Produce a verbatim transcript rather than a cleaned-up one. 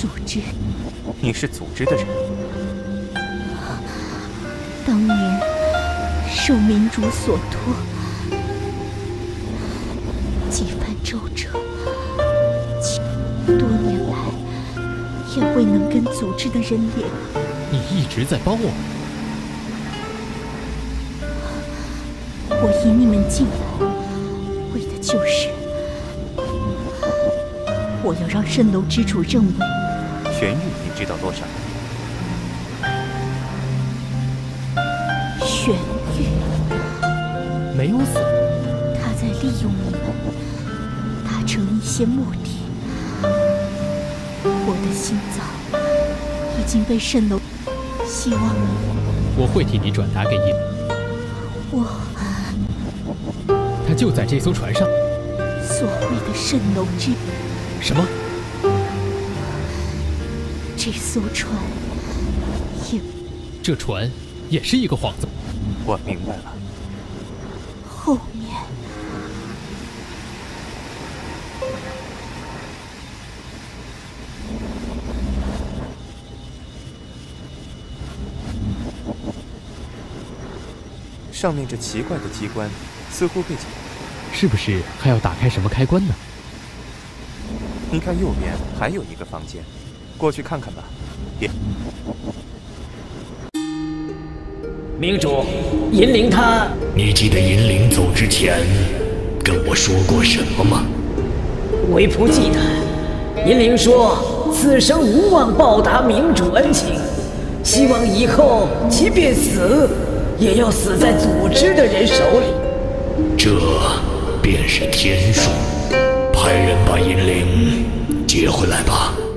组织。 你是组织的人？ 当年受民主所托，几番周折，多年来也未能跟组织的人联。 你一直在帮我。 我引你们进来，为的就是我要让蜃楼之主认为玄玉，你知道多少？ 玄玉没有死， 他在利用你们，达成一些目的。我的心脏已经被蜃楼，希望你。 我会替你转达给叶。 我。 他就在这艘船上。 所谓的蜃楼之什么？ 这艘船也…… 这船也是一个幌子。 我明白了。 后面， 上面这奇怪的机关似乎被解， 是不是还要打开什么开关呢？ 你看右边还有一个房间，过去看看吧。别。 明主，银铃他…… 你记得银铃走之前跟我说过什么吗？ 为仆记得，银铃说此生无望报答明主恩情，希望以后即便死，也要死在组织的人手里。 这便是天数，派人把银铃接回来吧。